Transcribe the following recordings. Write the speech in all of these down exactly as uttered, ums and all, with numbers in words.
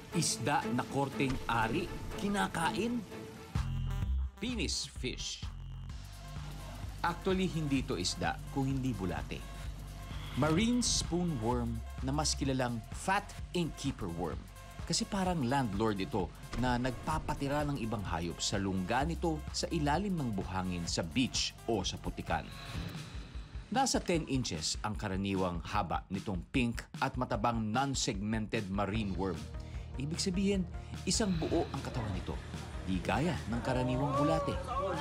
Isda na korteng ari, kinakain. Penis fish. Actually, hindi ito isda kung hindi bulate. Marine spoonworm na mas kilalang fat innkeeper worm. Kasi parang landlord ito na nagpapatira ng ibang hayop sa lungga nito sa ilalim ng buhangin sa beach o sa putikan. Nasa ten inches ang karaniwang haba nitong pink at matabang non-segmented marine worm. Ibig sabihin, isang buo ang katawan nito, di gaya ng karaniwang bulate.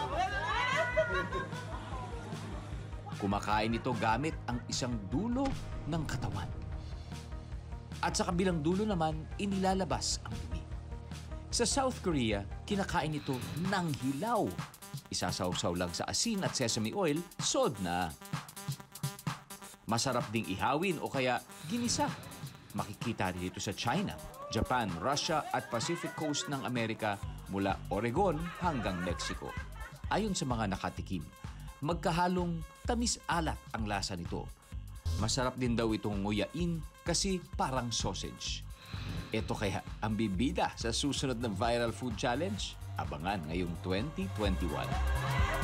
Kumakain ito gamit ang isang dulo ng katawan. At sa kabilang dulo naman, inilalabas ang dumi. Sa South Korea, kinakain ito ng hilaw. Isasawsaw lang sa asin at sesame oil, sod na. Masarap ding ihawin o kaya ginisa. Makikita rin ito sa China, Japan, Russia at Pacific Coast ng Amerika mula Oregon hanggang Mexico. Ayon sa mga nakatikim, magkahalong tamis-alat ang lasa nito. Masarap din daw itong nguyain kasi parang sausage. Ito kaya ang bibida sa susunod na Viral Food Challenge? Abangan ngayong twenty twenty-one.